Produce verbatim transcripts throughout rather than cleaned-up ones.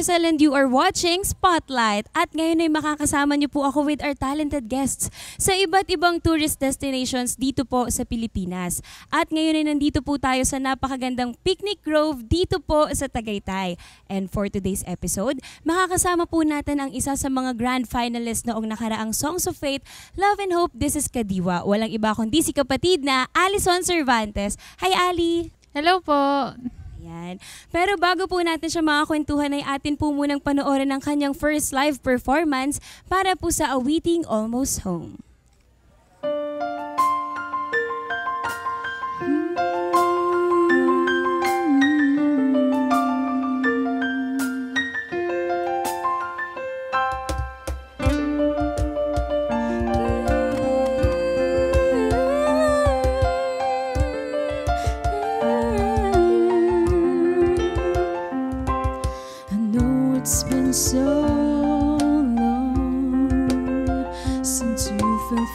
Maricel and you are watching Spotlight. At ngayon ay makakasama niyo po ako with our talented guests sa iba't ibang tourist destinations dito po sa Pilipinas. At ngayon ay nandito po tayo sa napakagandang Picnic Grove dito po sa Tagaytay. And for today's episode, makakasama po natin ang isa sa mga grand finalists noong nakaraang Songs of Faith, Love and Hope, This is Kadiwa. Walang iba kundi si kapatid na Alison Cervantes. Hi Ali! Hello po! Ayan. Pero bago po natin siya makakwentuhan ay atin po munang panoorin ang kanyang first live performance para po sa awiting Almost Home. It's been so long since you felt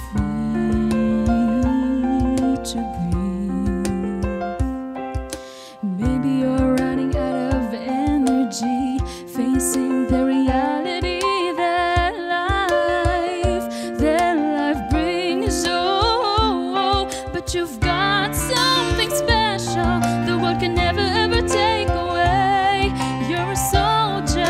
free to breathe. Maybe you're running out of energy, facing the reality that life, that life brings. Oh, but you've got something special the world can never ever take away. You're a soldier,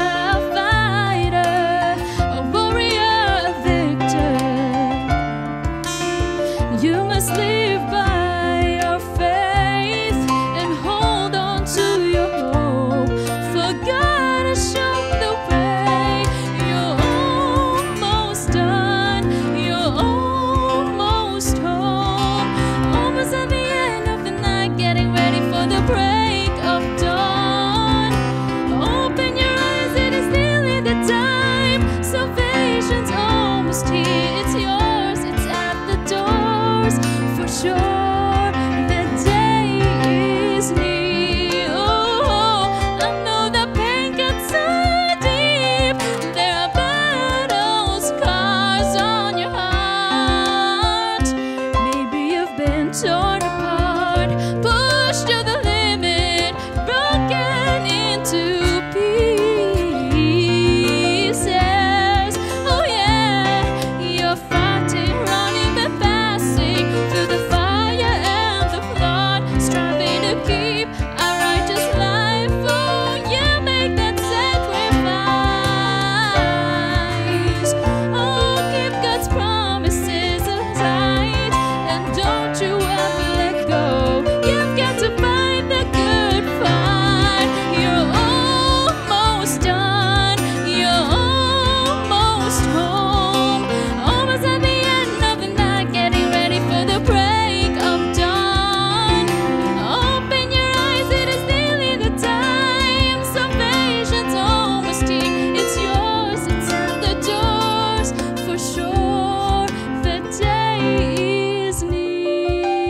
live by your faith and hold on to your hope. For God has shown the way. You're almost done. You're almost home. Almost at the end of the night, getting ready for the break of dawn. Open your eyes, it is nearly the time. Salvation's almost here. It's yours, it's at the doors. For sure, the day is near. Oh, I know the pain gets so deep. There are battle scars on your heart. Maybe you've been torn apart, pushed to the limit, broken into pieces. Oh yeah, you're fighting, running the passing through the fire and the flood, striving to keep a righteous life. Oh, you make that sacrifice. Oh, keep God's promises tight, and don't you ever let go. You've got to fight the good fight. You're almost done. You're almost home. Almost at the end of the night, getting ready for the break of dawn. Open your eyes, it is nearly the time. Salvation's almost here. It's yours, it's at the doors. For sure, the day is near.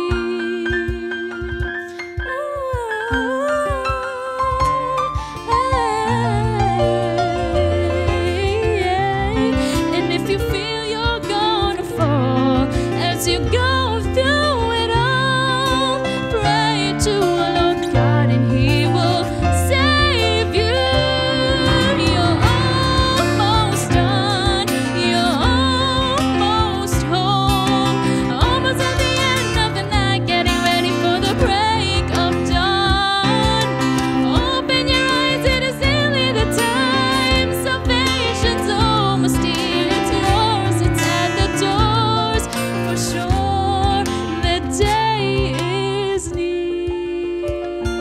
And if you feel you're gonna fall as you go through it all, pray to our Lord God and He will save you. You're almost done. You're almost home. Almost at the end of the night, getting ready for the break of dawn. Open your eyes, it is nearly the time. Salvation's almost here. It's yours, it's at the doors. For sure, the day is near.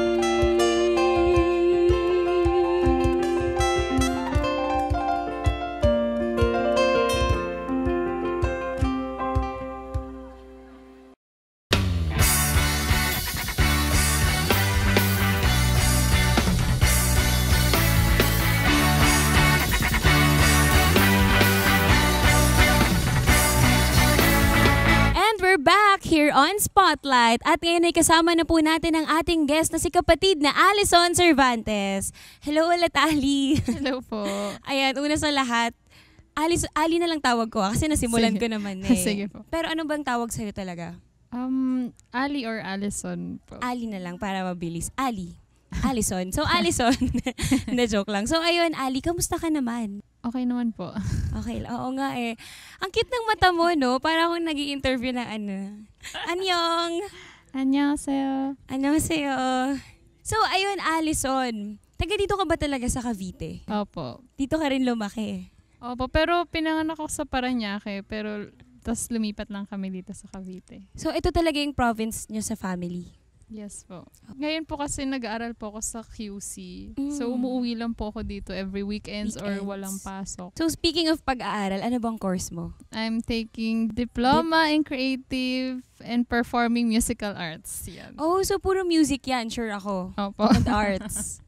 And we're back here on Spotlight. At ngayon ay kasama na po natin ang ating guest na si kapatid na Alison Cervantes. Hello ulit, Ali. Hello po. Ayan, una sa lahat, Ali, Ali na lang tawag ko ah, kasi nasimulan Sige. ko naman eh. Sige po. Pero ano bang tawag sa'yo talaga? Um, Ali or Alison po. Ali na lang para mabilis. Ali. Allison. So, Allison. Hindi, joke lang. So, ayun, Ali, kamusta ka naman? Okay naman po. Okay, oo nga eh. Ang cute ng mata mo, no? Parang akong nag-i-interview ng ano. Anyong! Annyeonghaseyo. Annyeonghaseyo. So, ayun, Allison. Taga dito ka ba talaga sa Cavite? Opo. Dito ka rin lumaki? Opo, pero pinanganak ako sa Parañaque, pero tas lumipat lang kami dito sa Cavite. So, ito talaga yung province nyo sa family? Yes po. Ngayon po kasi nag-aaral po ako sa Q C. Mm. So, umuwi lang po ako dito every weekends, or Weekends. walang pasok. So, speaking of pag-aaral, ano bang course mo? I'm taking Diploma in Creative and Performing Musical Arts. Yan. Oh, so puro music yan, sure ako. Opo. And arts.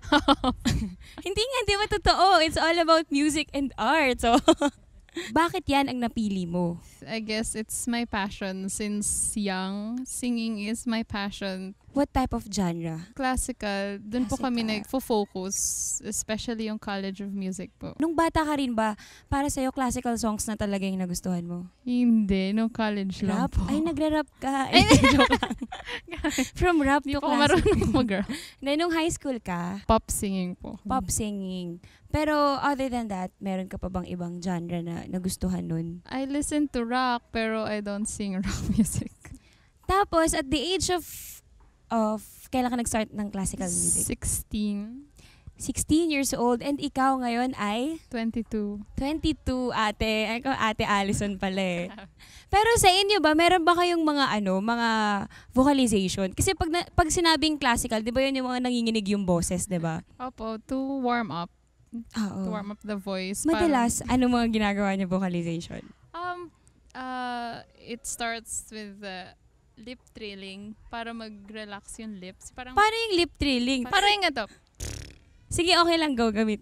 Hindi nga, hindi ba totoo? It's all about music and art. So, bakit yan ang napili mo? I guess it's my passion since young. Singing is my passion. What type of genre? Classical, dun po kami Classical. nagfo-focus, especially yung College of Music po. Nung bata ka rin ba, para sa'yo classical songs na talaga yung nagustuhan mo? Hindi, no college lang Rap? po. Ay, nagra-rap ka. Ay, joke lang. From rap Hindi to po ako classical. marunong mag-rap. Na nung high school ka, Pop singing po. pop singing. Pero other than that, meron ka pa bang ibang genre na nagustuhan nun? I listen to rock, pero I don't sing rock music. Tapos, at the age of, of kailan ka nag-start ng classical music? sixteen, sixteen years old. And ikaw ngayon ay twenty-two. twenty-two, ate. Ay ko, ate Allison pala eh. Pero sa inyo ba, meron ba kayong mga ano, mga vocalization? Kasi pag, na, pag sinabing classical, di ba yun yung mga nanginginig yung boses, di ba? Opo, to warm up. Oo. To warm up the voice. Madalas, ano mga ginagawa niyo vocalization? Parang, um, uh, it starts with the lip trilling para mag-relax yung lips. Parang, Paano yung lip trilling? parang yung ito. Sige, okay lang, go, gamit.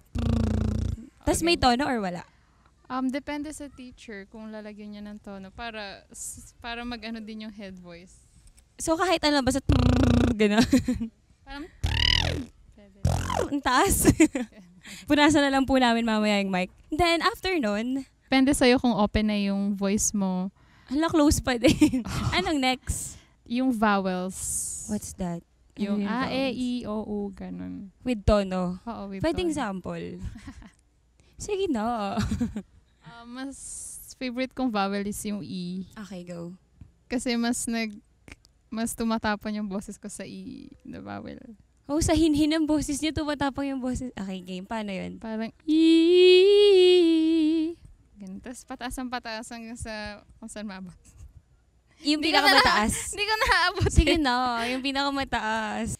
Tapos Okay. may tono or wala? Um, depende sa teacher kung lalagyan niya ng tono para s- para mag-ano din yung head voice. So kahit ano, basta gano'n. Parang, Ang taas. Punasan na lang po namin mamaya yung mic. Then after nun, depende sa'yo kung open na yung voice mo. hala, close pa din. Anong next? Yung vowels. What's that? Yung Ano A, E, vowels? I, O, U, ganun. With tono. Oo, with Pwede tono. example. Sige na. Ah, mas favorite kong vowel is yung E. Okay, go. Kasi mas nag mas tumatapon yung boses ko sa E na vowel. Oh, sa hinhin ng boses niyo, tumatapang yung boses. Okay, game. Paano yun? Parang E. Ganun. Tapos pataas ang pataas hanggang sa kung saan mabot. Yung Hindi ko na- pinakamataas. Hindi ko naaabot. Sige eh. na, yung pinakamataas.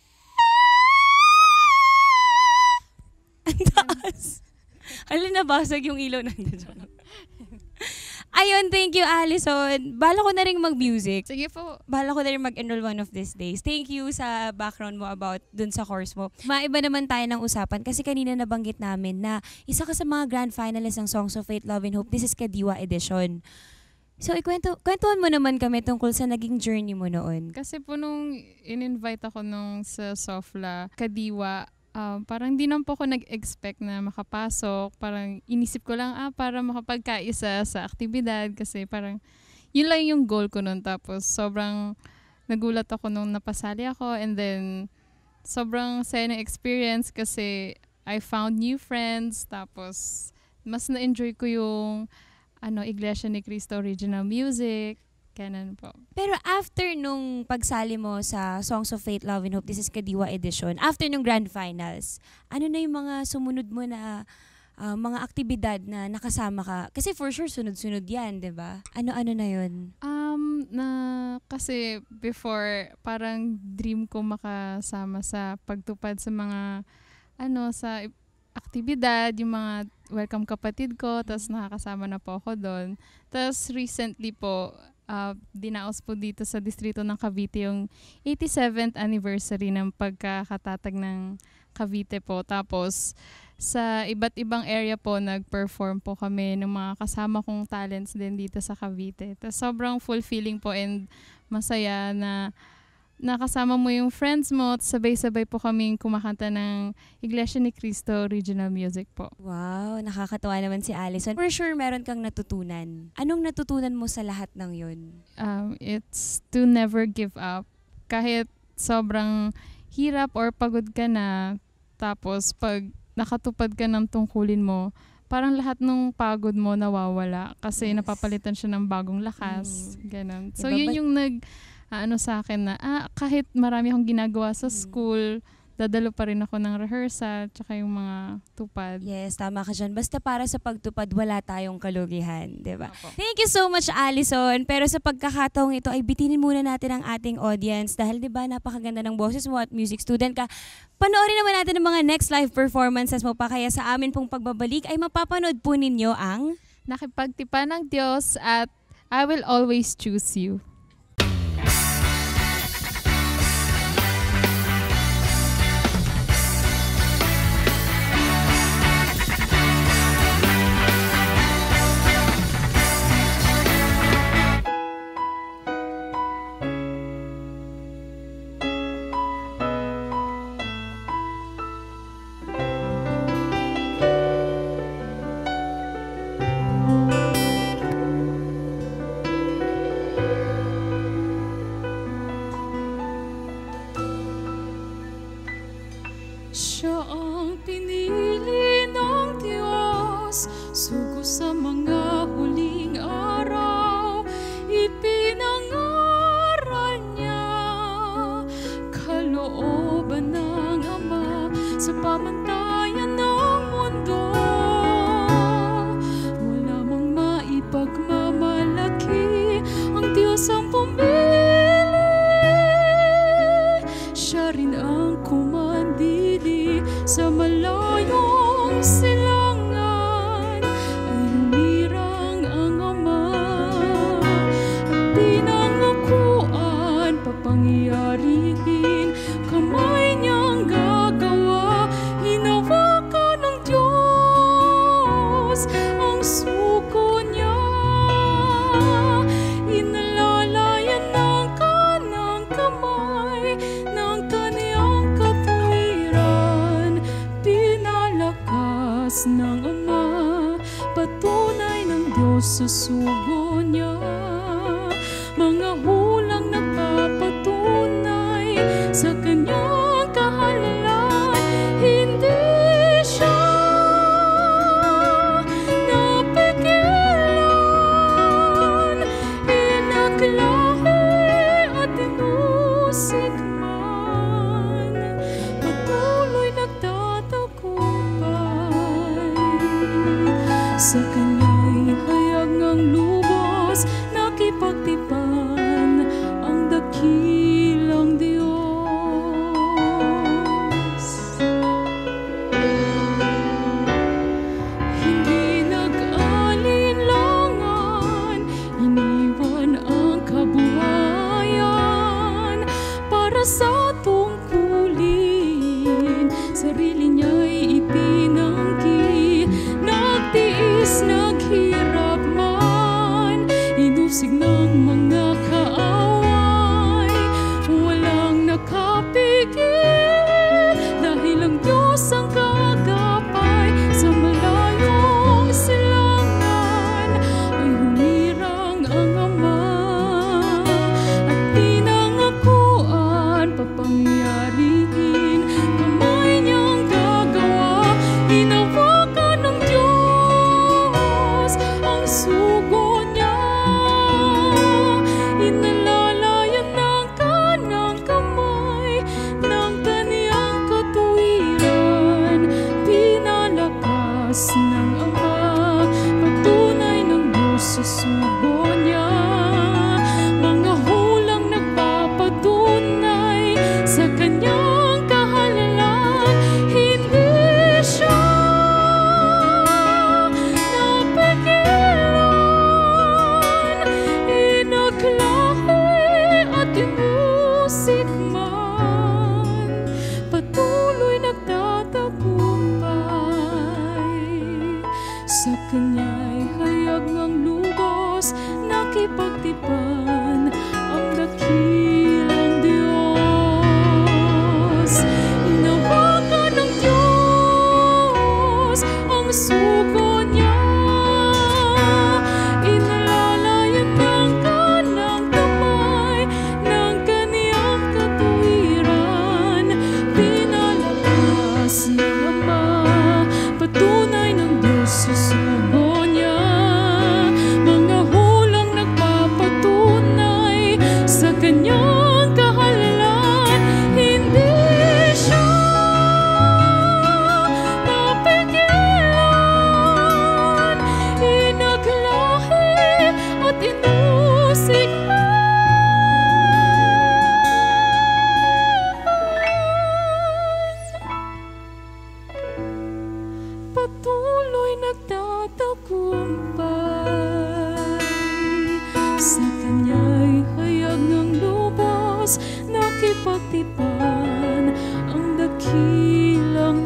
Ang taas. Hala, nabasag yung ilaw na. Ayun, thank you, Allison. Bala ko na rin mag-music. Sige po. Bala ko na rin mag-enroll one of these days. Thank you sa background mo about dun sa course mo. Maiba naman tayo ng usapan kasi kanina nabanggit namin na isa ka sa mga grand finalists ng Songs of Faith, Love and Hope. This is Kadiwa Edition. So, ikwento, kwentuhan mo naman kami tungkol sa naging journey mo noon. Kasi po nung in-invite ako nung sa Sofla, Kadiwa, um, parang di naman po ako nag-expect na makapasok. Parang inisip ko lang, ah, para makapagkaisa sa aktibidad. Kasi parang yun lang yung goal ko nun. Tapos sobrang nagulat ako nung napasali ako. And then sobrang saya ng experience kasi I found new friends. Tapos mas na-enjoy ko yung ano, Iglesia ni Cristo Original Music. Ganun po. Pero after nung pagsali mo sa Songs of Faith, Love and Hope, this is Kadiwa Edition, after nung grand finals, ano na yung mga sumunod mo na ah, mga aktibidad na nakasama ka? Kasi for sure, sunod-sunod yan, di ba? Ano-ano na yun? Um, na kasi before, parang dream ko makasama sa pagtupad sa mga, ano, sa aktibidad, yung mga welcome kapatid ko, tapos nakakasama na po ako doon. Tapos recently po, uh, dinaos po dito sa distrito ng Cavite yung eighty-seventh anniversary ng pagkakatatag ng Cavite po. Tapos sa iba't ibang area po, nag-perform po kami ng mga kasama kong talents din dito sa Cavite. Tapos sobrang fulfilling po and masaya na nakasama mo yung friends mo at sabay-sabay po kaming kumakanta ng Iglesia ni Cristo Original Music po. Wow, nakakatawa naman si Allison. For sure, meron kang natutunan. Anong natutunan mo sa lahat ng yun? Um, it's to never give up. Kahit sobrang hirap or pagod ka na, tapos pag nakatupad ka ng tungkulin mo, parang lahat ng pagod mo nawawala kasi Yes. napapalitan siya ng bagong lakas. Ganon. So Diba yun ba- yung nag, ah, ano sa akin na, ah, kahit marami akong ginagawa sa school, dadalo pa rin ako ng rehearsal, tsaka yung mga tupad. Yes, tama ka dyan. Basta para sa pagtupad, wala tayong kalugihan, di ba? Opo. Thank you so much, Allison. Pero sa pagkakataong ito ay bitinin muna natin ang ating audience dahil 'di ba napakaganda ng boses mo at music student ka. Panoorin naman natin ang mga next live performances mo pa kaya sa amin pong pagbabalik ay mapapanood po ninyo ang Nakipagtipan ng Diyos at I will always choose you. Siya ang pinili ng Diyos, sugo sa mga huling araw, ipinangaral niya, kalooban ng Ama sa pamantayan ng mundo. Wala mang maipagmamalaki, ang Diyos ang pumili. Siya rin ang kumandili sa malayong silangan, ay humirang ang Ama at pinangakuan, papangyarihin, kamay niyang gagawa, hinawakan ng Diyos ang suko niya, inalalayan ng kanang kamay ng kaniyang katwiran, pinalakas ng Ama, patunay ng Diyos sa sugo niya, mga hulang nagpapatunay sa kanyang kahalalan, hindi siya napigilan, inaklahi at inusik man, patuloy nagtatagumpay. Sa kanya'y hayag ng lubos, nakipagtipan ang dakilang Diyos. Hindi nag-alinlangan, iniwan ang kabuhayan para sa tungkulin, sarili niya'y itinanggi, nagtiis, naghirap man, inusig ng mga kaaway, walang nakapigil, dahil ang Diyos ang kagapay, sa malayong silangan ay humirang ang Ama at pinangakuan, papangyarihin, kamay niyang gagawa, hinawakan ng Diyos ang sugo niya, inalalayan ng kanang kamay ng kaniyang katuwiran, pinalakas ng Ama, patunay ng Diyos sa sugo niya, mga hulang nagpapatunay sa kanyang kahalalan, hindi siya napigilan, inaklahi at inusik man, patuloy nagtatagumpay. Sa kanya'y hayag ng lubos, nakipagtipan ang dakilang Diyos. Hinawakan ng Diyos ang sugo niya, inalalayan ng kanang kamay ng kaniyang katuwiran, patuloy nagtatagumpay. Sa Kanya'y hayag ng lubos, nakipagtipan ang dakilang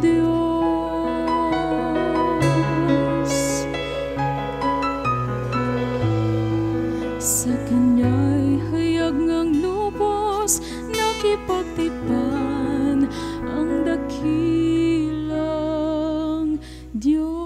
Diyos. Sa Kanya'y hayag ng lubos, nakipagtipan ang dakilang Diyos.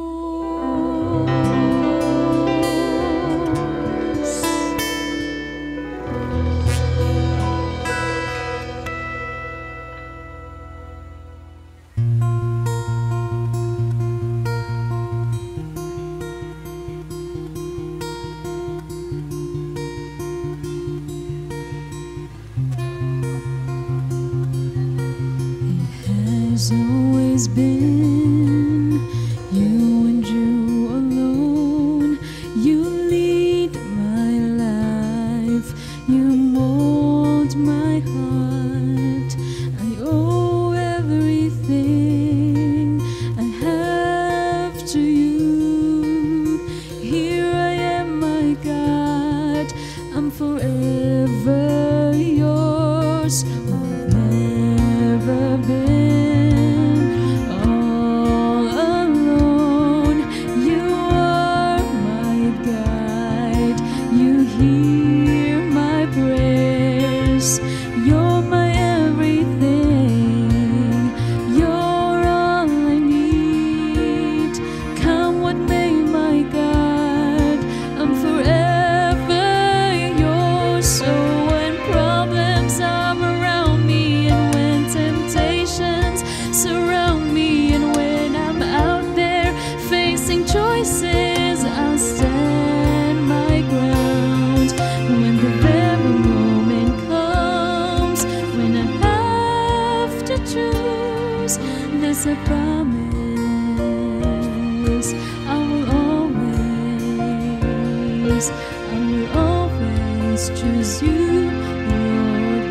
Has always been you and you alone. You lead my life, you mold my heart. I owe everything I have to you. Here I am, my God, I'm forever yours. I've never been all alone. You are my guide, you hear my prayers. You're my everything, you're all I need. Come what may, my God, I'm forever yours. So when problems are around me, and when temptations surround me, and when I'm out there facing choices, I'll stand my ground. When the very moment comes, when I have to choose, there's a promise. I will always, I will always choose you, Lord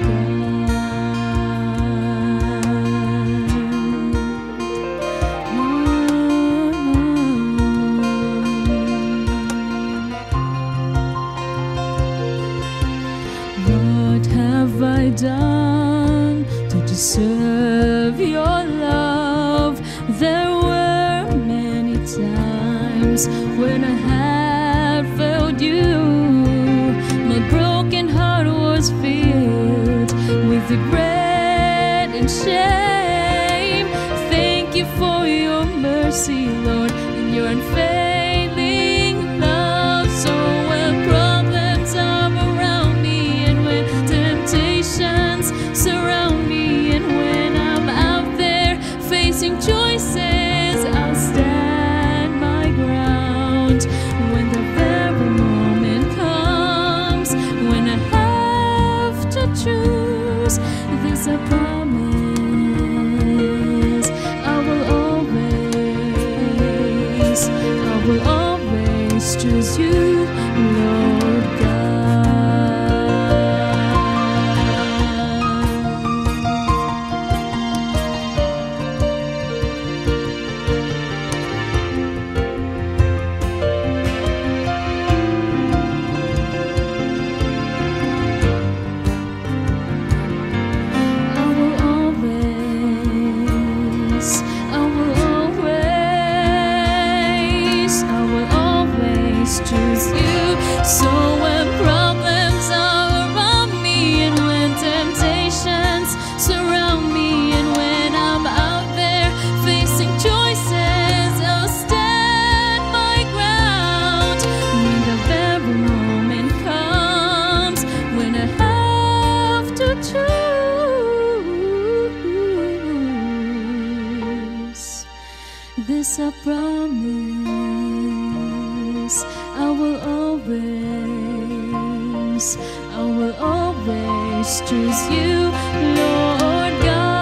God. What have I done to deserve your love? There were many times when I had failed you. My broken heart was filled with regret and shame. Thank you for your mercy, Lord, and your unfailing love. So when problems are around me, and when temptations surround me, and when I'm out there facing choices, I'll stand my ground. When the very moment comes, when I have to choose, there's a promise. I will always, I will always choose you, Lord God. I will always, I will always, I will always choose you. So when problems are around me, and when temptations surround me, and when I'm out there facing choices, I'll stand my ground. When the very moment comes, when I have to choose, this I promise. I will always, I will always choose you, Lord God.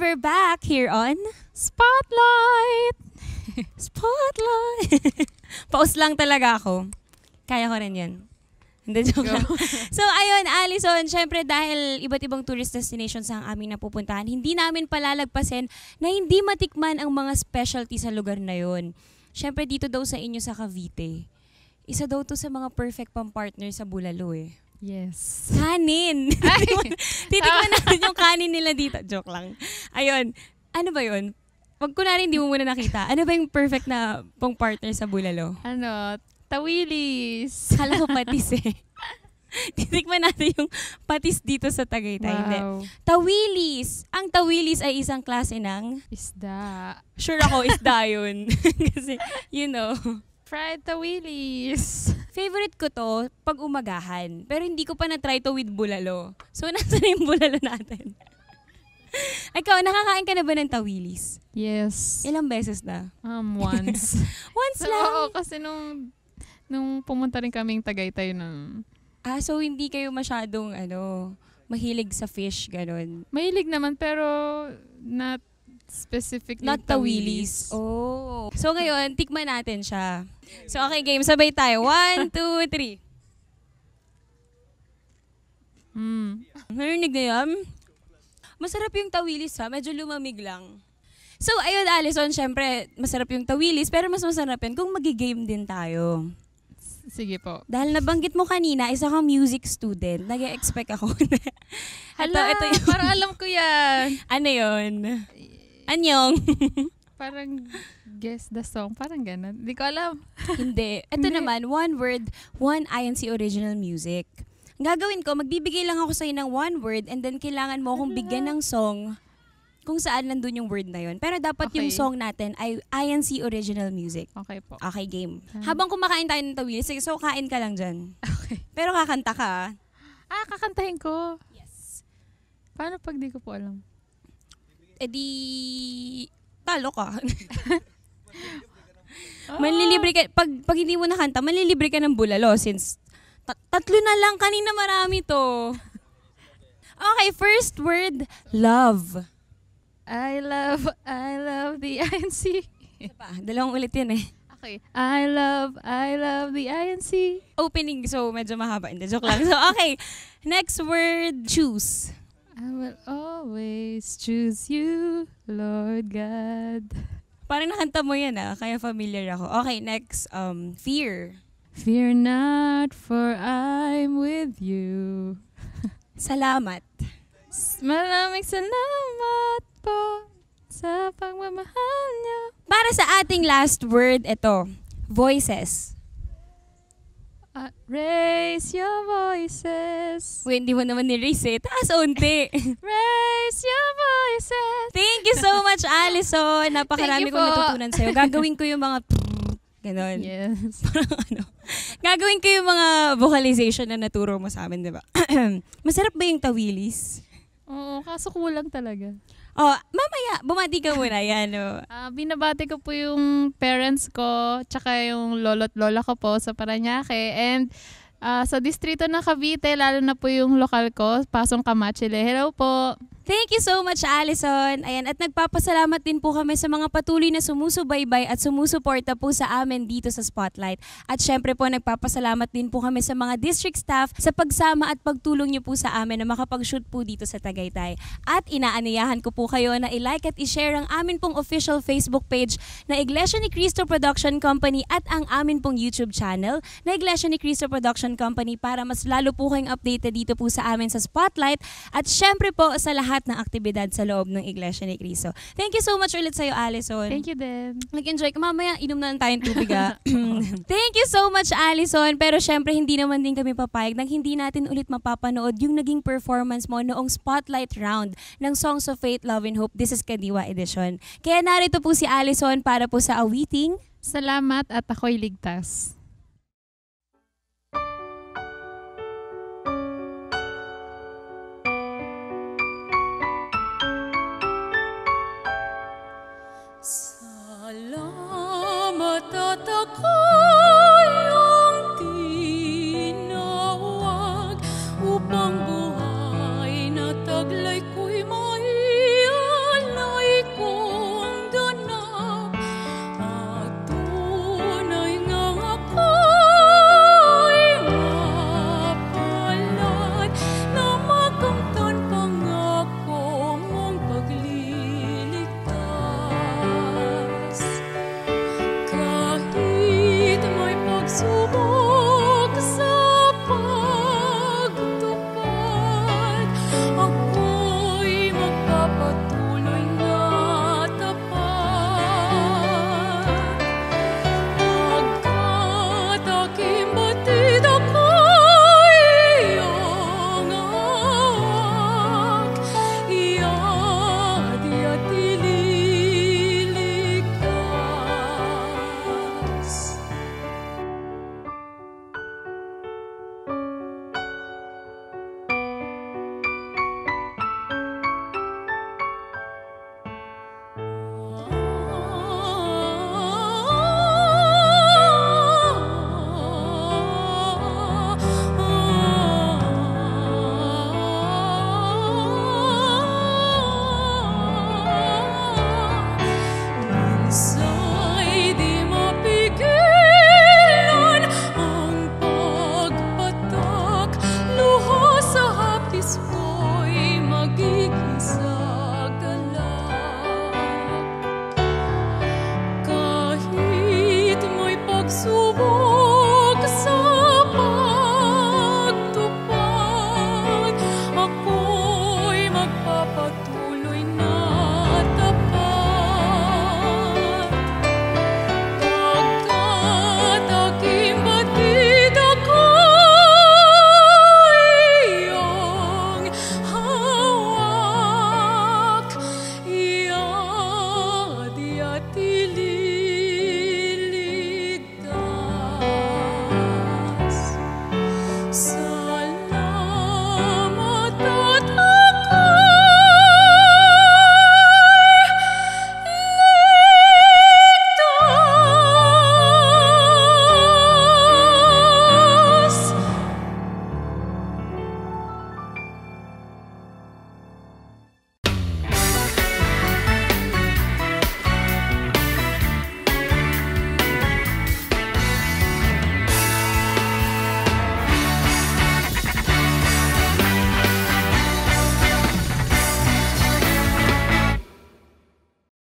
we're back here on Spotlight! Spotlight! Pause lang talaga ako. Kaya ko rin yan. Hindi, joke lang. So, ayun, Allison, syempre dahil iba't ibang tourist destinations ang aming napupuntahan, hindi namin palalagpasin na hindi matikman ang mga specialty sa lugar na yun. Syempre dito daw sa inyo sa Cavite, isa daw to sa mga perfect pang partner sa bulalo eh. Yes. Kanin! Titikman natin yung kanin nila dito. Joke lang. Ayun, ano ba yun? Pag kunwari hindi mo muna nakita, ano ba yung perfect na pang partner sa bulalo? Ano, tawilis. Kala ko patis eh. Titikman natin yung patis dito sa Tagaytay. Hindi. Wow. Tawilis. Ang tawilis ay isang klase ng, Isda. sure ako, isda yun. Kasi, you know. Fried tawilis. Favorite ko to pag umagahan. Pero hindi ko pa na-try to with bulalo. So, nasa na yung bulalo natin? Ikaw, nakakain ka na ba ng tawilis? Yes. Ilang beses na? Um, once. Once So, lang. oo, kasi nung, nung pumunta rin kaming Tagaytay ng... Ah, so hindi kayo masyadong, ano, mahilig sa fish, ganun? Mahilig naman, pero not specifically Not tawilis. Oh. So ngayon, tikman natin siya. So okay, game. Sabay tayo. One, two, three. Mm. Narinig na yan? Masarap yung tawilis ha. Medyo lumamig lang. So ayun, Allison, syempre, masarap yung tawilis, pero mas masarap yan kung magigame din tayo. Sige po. Dahil nabanggit mo kanina, isa kang music student. Nag-expect ako. Hala, ito yung, parang alam ko yan. ano yun? Anyong? Parang guess the song. Parang ganun. Hindi ko alam. Hindi. Ito Hindi. naman, one word, one I N C original music. Ang gagawin ko, magbibigay lang ako sa'yo ng one word and then kailangan mo akong bigyan ng song kung saan nandun yung word na yun. Pero dapat yung Okay. song natin ay I N C original music. Okay po. Okay, game. Hmm. Habang kumakain tayo ng tawilis, sige, so kain ka lang dyan. Okay. Pero kakanta ka. ah. Ah, kakantahin ko. Yes. Paano pag di ko po alam? E di, talo ka. Manlilibre ka, pag, pag hindi mo nakanta, manlilibre ka ng bulalo since ta- tatlo na lang, kanina marami to. Okay, first word, love. I love, I love the I N C. Isa pa, dalawang ulit yun eh. Okay. I love, I love the I N C. Opening, so medyo mahaba. Hindi, joke lang. So, okay. Next word, choose. I will always choose you, Lord God. Parang nakanta mo yan ah, kaya familiar ako. Okay, next, um, fear. Fear not, for I'm with you. Salamat. S- Maraming salamat po sa pagmamahal niyo. Para sa ating last word, ito, voices. Uh, raise your voices. Uy, hindi mo naman ni-raise eh. Taas unti. Raise your voices. Thank you so much, Allison. Napakarami Thank you kong po. natutunan sa'yo. Gagawin ko yung mga ganon. Yes. Parang ano. Gagawin ko yung mga vocalization na naturo mo sa amin, di ba? Masarap ba yung tawilis? Oo, kaso kulang talaga. Oh, mamaya, bumati ka muna. Yan, oh. Ah, binabati ko po yung parents ko, tsaka yung lolo't lola ko po sa Parañaque. And ah, sa distrito ng Cavite, lalo na po yung lokal ko, Pasong Kamachile. Hello po. Thank you so much, Allison. Ayan, at nagpapasalamat din po kami sa mga patuloy na sumusubaybay at sumusuporta po sa amin dito sa Spotlight. At syempre po, nagpapasalamat din po kami sa mga district staff sa pagsama at pagtulong niyo po sa amin na makapag-shoot po dito sa Tagaytay. At inaaniyahan ko po kayo na i-like at i-share ang amin pong official Facebook page na Iglesia ni Cristo Production Company at ang amin pong YouTube channel na Iglesia ni Cristo Production Company para mas lalo po kayong updated dito po sa amin sa Spotlight. At syempre po sa lahat ng aktibidad sa loob ng Iglesia ni Cristo. Thank you so much ulit sa'yo, Allison. Thank you din. Nag-enjoy ka. Mamaya, inom na lang tayong tubig, ah. Thank you so much, Allison. Pero syempre, hindi naman din kami papayag nang hindi natin ulit mapapanood yung naging performance mo noong Spotlight Round ng Songs of Faith, Love, and Hope. This is Kadiwa Edition. Kaya narito po si Allison para po sa awiting. Salamat at ako'y ligtas. Salamat at ako'y